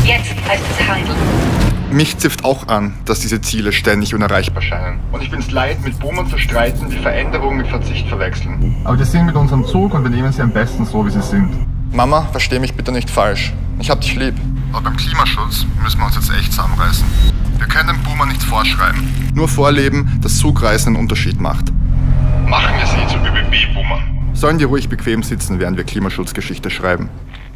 Jetzt heißt es handeln. Mich zipft auch an, dass diese Ziele ständig unerreichbar scheinen. Und ich bin es leid, mit Boomern zu streiten, die Veränderung mit Verzicht verwechseln. Aber die sind mit unserem Zug und wir nehmen sie am besten so, wie sie sind. Mama, versteh mich bitte nicht falsch. Ich hab dich lieb. Aber beim Klimaschutz müssen wir uns jetzt echt zusammenreißen. Wir können den Boomern nichts vorschreiben. Nur vorleben, dass Zugreisen einen Unterschied macht. Machen wir sie zu ÖBB-Boomern. Sollen die ruhig bequem sitzen, während wir Klimaschutzgeschichte schreiben.